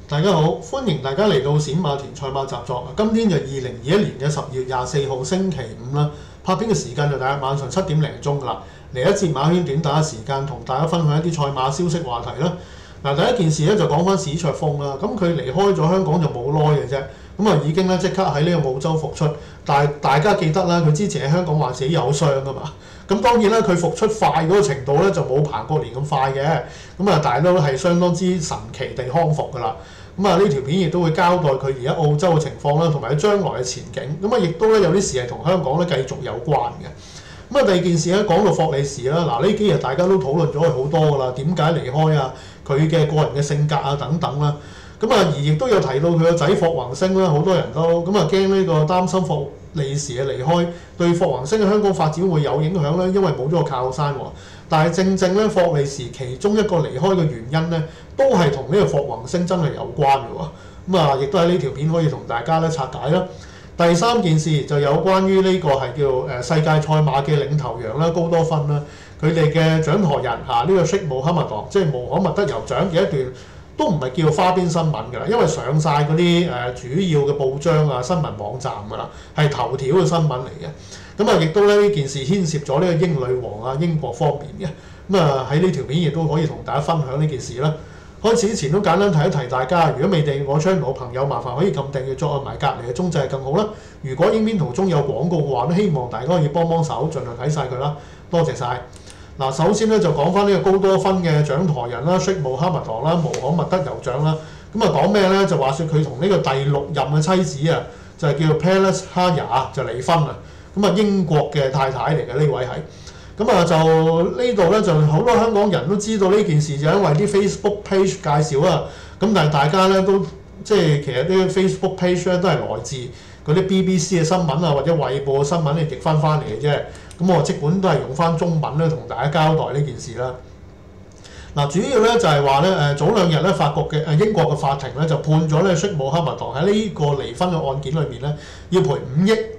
大家好，歡迎大家嚟到閃馬田賽馬習作。今天就2021年嘅10月24號星期五啦。拍片嘅時間就大約晚上7點零鐘㗎啦。嚟一節馬圈短打嘅時間，同大家分享一啲賽馬消息話題啦。嗱，第一件事咧就講翻史卓峰啦。咁佢離開咗香港就冇耐嘅啫，咁啊已經咧即刻喺呢個澳洲復出。但係大家記得啦，佢之前喺香港話自己有傷㗎嘛。咁當然啦，佢復出快嗰個程度咧就冇彭國年咁快嘅。咁啊，但係都係相當之神奇地康復㗎啦。咁啊，呢條片亦都會交代佢而家澳洲嘅情況啦，同埋佢將來嘅前景。咁啊，亦都咧有啲事係同香港咧繼續有關嘅。咁啊，第二件事咧講到霍利士啦，嗱呢幾日大家都討論咗佢好多㗎啦，點解離開啊？佢嘅個人嘅性格啊等等啦。咁啊，而亦都有提到佢個仔霍宏星啦，好多人都咁啊驚呢個擔心霍利士嘅離開對霍宏星嘅香港發展會有影響咧，因為冇咗個靠山喎。但係正正咧，霍利士其中一個離開嘅原因咧，都係同呢個霍宏星真係有關嘅喎。咁啊，亦都喺呢條片可以同大家咧拆解啦。第三件事就有關於呢個係叫世界賽馬嘅領頭羊啦，高多芬啦，佢哋嘅掌舵人呢個 Sheikh Mohammed 即係穆罕默德酋長嘅一段都唔係叫花邊新聞㗎啦，因為上晒嗰啲主要嘅報章啊、新聞網站㗎啦，係頭條嘅新聞嚟嘅。咁啊，亦都咧呢件事牽涉咗呢個英女王啊、英國方面嘅。咁啊喺呢條片亦都可以同大家分享呢件事啦。開始之前都簡單提一提大家，如果未訂閱我 channel 嘅朋友，麻煩可以撳訂閱，再按埋隔離嘅鐘掣更好啦。如果影片途中有廣告嘅話咧，希望大家可以幫手，盡量睇晒佢啦。多謝晒。嗱，首先咧就講翻呢個高多芬嘅掌舵人啦 ，Sheikh Mohammed 啦，穆罕默德酋長啦。咁啊講咩咧？就話説佢同呢個第6任嘅妻子啊，就係叫做 Palace Haya 就離婚啦。咁啊英國嘅太太嚟嘅呢位係。咁啊就呢度咧就好多香港人都知道呢件事，就因為啲 Facebook page 介紹啊。咁但係大家咧都即係其實啲 Facebook page 咧都係來自嗰啲 BBC 嘅新聞啊，或者衛報嘅新聞嚟譯翻嚟嘅啫。咁我即管都係用翻中文咧同大家交代呢件事啦。嗱，主要咧就係話咧早兩日咧法國嘅英國嘅法庭咧就判咗咧 Sheikh Mohammed 喺呢個離婚嘅案件裏面咧要賠5億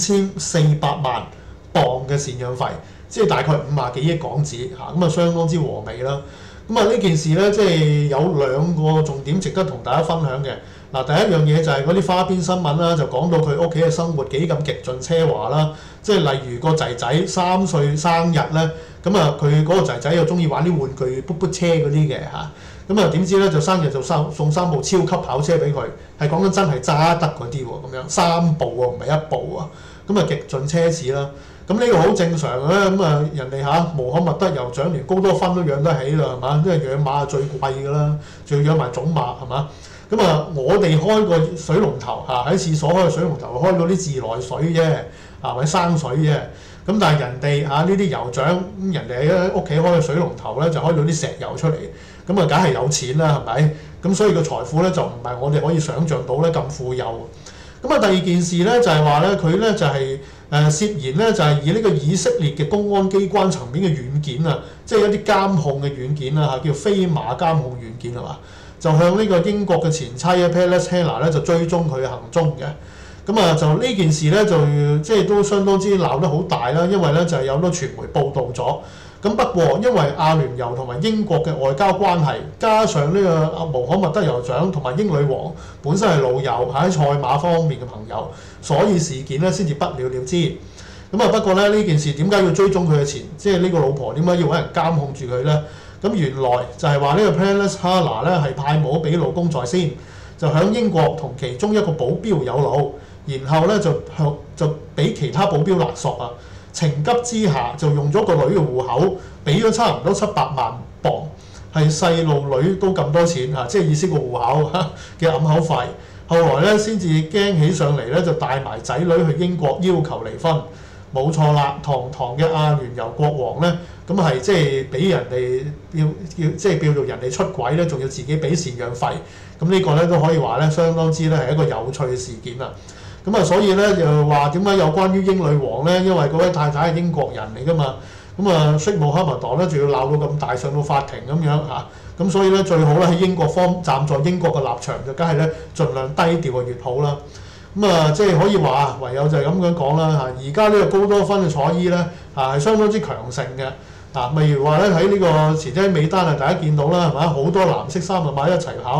5400萬磅嘅贍養費，即係大概50幾億港紙嚇，咁啊相當之和美啦。咁啊呢件事咧即係有2個重點值得同大家分享嘅。嗱，第一樣嘢就係嗰啲花邊新聞啦，就講到佢屋企嘅生活幾咁極盡奢華啦，即係例如個仔仔3歲生日咧，咁啊佢嗰個仔仔又中意玩啲玩具噗噗車嗰啲嘅嚇，咁啊點知咧就生日就送3部超級跑車俾佢，係講緊真係揸得嗰啲喎，咁樣3部喎，唔係1部啊，咁啊極盡奢侈啦。咁呢個好正常嘅，咁啊人哋穆罕默德酋長連高多芬都養得起啦，係嘛？因為養馬係最貴㗎啦，仲要養埋種馬係嘛？咁啊，我哋開個水龍頭喺廁所開個水龍頭開到啲自來水啫，或者生水啫。咁但係人哋呢啲酋長，人哋喺屋企開個水龍頭咧就開到啲石油出嚟，咁啊梗係有錢啦，係咪？咁所以個財富咧就唔係我哋可以想像到咧咁富有。咁啊第二件事咧就係話咧佢咧就係涉嫌咧就係以呢個以色列嘅公安機關層面嘅軟件啊，即係一啲監控嘅軟件啊叫飛馬監控軟件係嘛？就向呢個英國嘅前妻Palace Hannah 咧就追蹤佢嘅行蹤嘅。咁啊就呢件事咧就即係都相當之鬧得好大啦，因為咧就係有好多傳媒報導咗。咁不過因為阿聯酋同埋英國嘅外交關係，加上呢個穆罕默德酋長同埋英女王本身係老友喺賽馬方面嘅朋友，所以事件咧先至不了了之。咁啊不過咧呢件事點解要追蹤佢嘅錢？即係呢個老婆點解要揾人監控住佢咧？咁原來就係話呢個 Palace Hannah 咧係派帽俾老公在先，就喺英國同其中一個保鏢有路，然後咧就俾其他保鏢勒索啊！情急之下就用咗個女嘅戶口，俾咗差唔多700萬磅，係細路女都咁多錢嚇，即係意思個戶口嘅揞口費。後來咧先至驚起上嚟咧，就帶埋仔女去英國要求離婚。冇錯啦，堂堂嘅阿聯酋國王咧，咁係即係俾人哋即係叫做人哋出軌咧，仲要自己俾贍養費。咁呢個咧都可以話咧，相當之咧係一個有趣嘅事件啦。咁啊，所以咧就話點解有關於英女王咧？因為嗰位太太係英國人嚟㗎嘛。咁啊，Sheikh Mohammed咧仲要鬧到咁大，上到法庭咁樣嚇。咁所以咧最好咧喺英國方站在英國嘅立場，就梗係咧盡量低調越好啦。咁啊，即係可以話唯有就係咁樣講啦嚇。而家呢個高多芬嘅彩衣咧係相當之強盛嘅。例如話咧喺呢個前車尾單啊，大家見到啦係嘛，好多藍色衫啊馬一齊跑。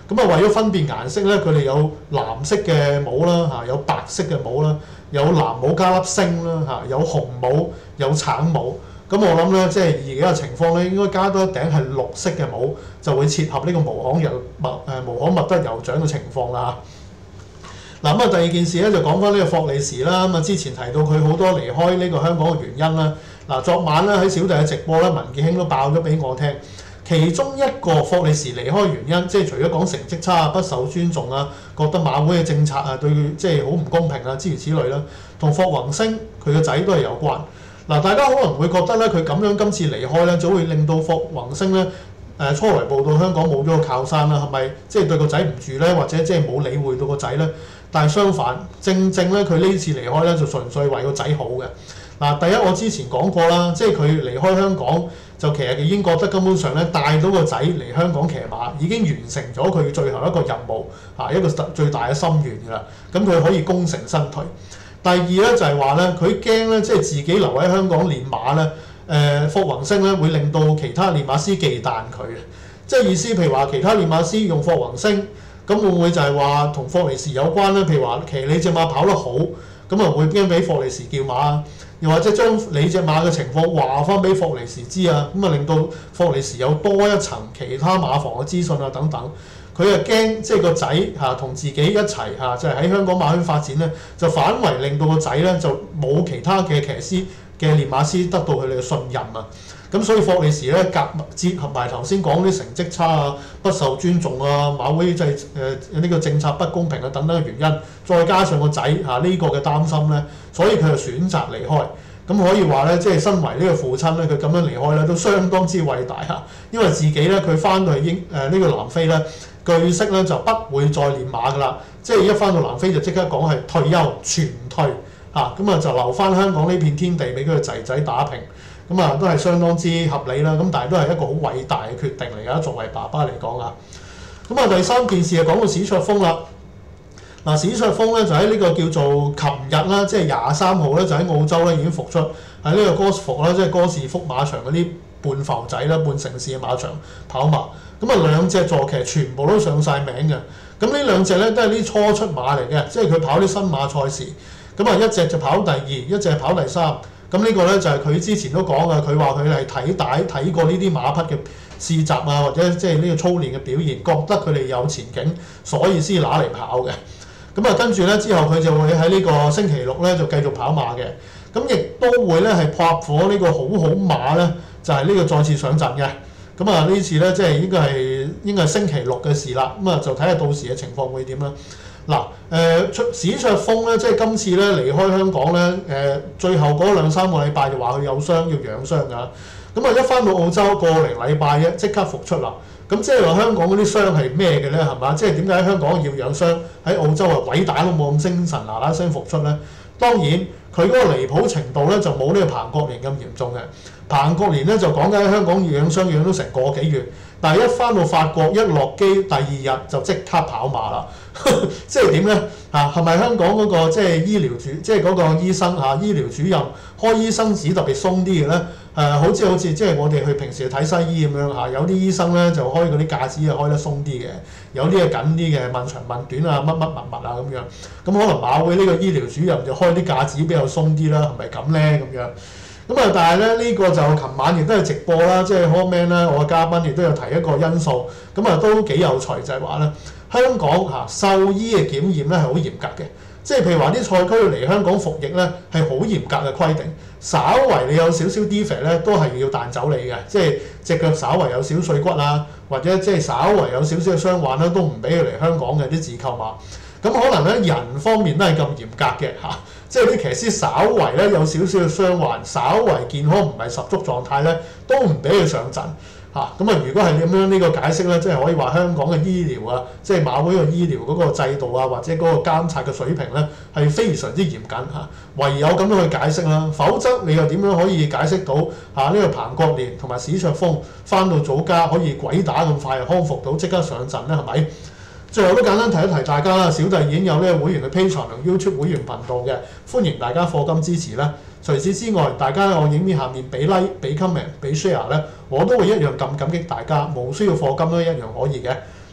咁啊，為咗分辨顏色咧，佢哋有藍色嘅帽啦嚇，有白色嘅帽啦，有藍帽加粒星啦嚇，有紅帽，有橙帽。咁我諗咧，即係而家嘅情況咧，應該加多一頂係綠色嘅帽，就會切合呢個無孔物質酋長嘅情況啦。嗱咁啊，第二件事咧就講翻呢個霍利時啦。咁啊，之前提到佢好多離開呢個香港嘅原因啦。嗱，昨晚咧喺小弟嘅直播咧，文傑兄都爆咗俾我聽。其中一個霍利時離開原因，即係除咗講成績差、不受尊重啊，覺得馬會嘅政策啊對佢即係好唔公平啊，諸如此類啦，同霍宏星佢個仔都係有關。嗱，大家可能會覺得咧，佢咁樣今次離開咧，就會令到霍宏星咧初來報到香港冇咗個靠山啦，係咪即係對個仔唔住咧，或者即係冇理會到個仔咧？但係相反，正咧佢呢次離開咧就純粹為個仔好嘅。嗱，第一我之前講過啦，即係佢離開香港就其實已經覺得根本上咧帶到個仔嚟香港騎馬已經完成咗佢最後一個任務啊，一個最大嘅心願㗎啦。咁佢可以功成身退。第二咧就係話咧，佢驚咧即係自己留喺香港練馬咧，霍宏星咧會令到其他練馬師忌憚佢嘅，即係意思譬如話其他練馬師用霍宏星，咁會唔會就係話同霍利時有關咧？譬如話騎你隻馬跑得好，咁啊會驚俾霍利時叫馬啊？又或者將你隻馬嘅情況話翻俾霍利時知啊，咁啊令到霍利時有多一層其他馬房嘅資訊啊等等，佢啊驚即係個仔嚇同自己一齊嚇，就係喺香港馬圈發展咧，就反為令到個仔咧就冇其他嘅騎師嘅練馬師得到佢哋嘅信任啊。咁所以霍利時咧結合埋頭先講啲成績差啊、不受尊重啊、馬會制呢個政策不公平啊等等嘅原因，再加上個仔嚇呢個嘅擔心咧，所以佢就選擇離開。咁可以話咧，即係身為呢個父親咧，佢咁樣離開咧都相當之偉大嚇，因為自己咧佢翻到去呢個南非咧，據悉咧就不會再練馬㗎啦，即係一翻到南非就即刻講係退休全退嚇，咁啊就留翻香港呢片天地俾佢個仔仔打拼。咁啊，都係相當之合理啦。咁但係都係一個好偉大嘅決定嚟㗎。作為爸爸嚟講啊，咁啊第三件事就講到史卓峰啦。嗱，史卓峰咧就喺呢個叫做琴日啦，即係23號咧就喺澳洲咧已經復出喺呢個哥士福啦，即係哥士福馬場嗰啲半浮仔啦、半城市嘅馬場跑馬。咁啊兩隻坐騎全部都上晒名嘅。咁呢兩隻咧都係啲初出馬嚟嘅，即係佢跑啲新馬賽事。咁啊一隻就跑第二，一隻跑第三。咁呢個咧就係佢之前都講啊，佢話佢係睇過呢啲馬匹嘅試習啊，或者即係呢個操練嘅表現，覺得佢哋有前景，所以先拿嚟跑嘅。咁啊跟住咧之後佢就會喺呢個星期六咧就繼續跑馬嘅。咁亦都會咧係撲火呢個好馬咧，就係呢個再次上陣嘅。咁啊呢次咧即係應該係星期六嘅事啦。咁啊就睇下到時嘅情況會點啦。嗱，史卓峰咧，即係今次咧離開香港咧，最後嗰2-3個禮拜就話佢有傷要養傷㗎，咁啊一翻到澳洲個零禮拜啫，即刻復出啦。咁即係話香港嗰啲傷係咩嘅咧？係嘛？即係點解喺香港要養傷，喺澳洲啊鬼打都冇咁精神嗱聲復出咧？當然佢嗰個離譜程度咧就冇呢個彭國年咁嚴重嘅。彭國年咧就講緊喺香港養傷養咗成個幾月，但係一翻到法國一落機第2日就即刻跑馬啦。即係點咧？係咪香港嗰個即係醫療即係嗰個醫生醫療主任開醫生紙特別鬆啲嘅咧？好似即係我哋去平時睇西醫咁樣有啲醫生咧就開嗰啲架子開得鬆啲嘅，有啲係緊啲嘅，問長問短啊，乜乜物物啊咁樣。咁可能馬會呢個醫療主任就開啲架子比較鬆啲啦，係咪咁咧咁樣？咁啊，但係咧呢個就琴晚亦都係直播啦，即係 comment 啦，我嘅嘉賓亦都有提一個因素，咁啊都幾有趣，就係話咧香港獸醫嘅檢驗咧係好嚴格嘅，即係譬如話啲賽區嚟香港服役咧係好嚴格嘅規定，稍為你有少少 defect 咧都係要彈走你嘅，即係隻腳稍為有少碎骨啊，或者即係稍為有少少嘅傷患咧都唔俾佢嚟香港嘅啲自購馬。咁可能咧人方面都係咁嚴格嘅即係啲騎師稍為咧有少少嘅傷患，稍為健康唔係十足狀態咧，都唔俾佢上陣咁啊！如果係咁樣呢個解釋咧，即係可以話香港嘅醫療啊，即係馬會嘅醫療嗰個制度啊，或者嗰個監察嘅水平咧，係非常之嚴謹唯有咁樣去解釋啦，否則你又點樣可以解釋到呢個彭國年同埋史卓峰翻到祖家可以鬼打咁快康復到即刻上陣咧？係咪？最後都簡單提一提大家啦，小弟已經有呢個會員嘅 Patreon 同 YouTube 會員頻道嘅，歡迎大家課金支持啦。除此之外，大家我影片下面俾 like、俾 comment、俾 share 咧，我都會一樣咁感激大家，無需要課金都一樣可以嘅。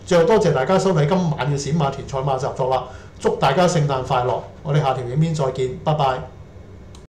最後多謝大家收睇今晚嘅閃馬田賽馬習作啦，祝大家聖誕快樂！我哋下條影片再見，拜拜。